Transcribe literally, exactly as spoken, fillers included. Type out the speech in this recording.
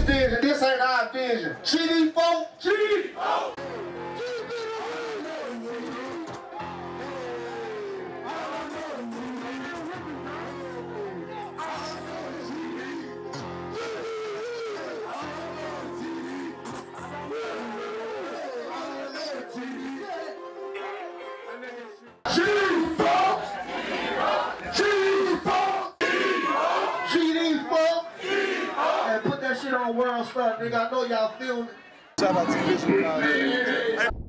vision. This ain't our vision. G D four. G D four. And put that shit on World Star, nigga. I know y'all feel me. Shout out to Visualeyesfilms.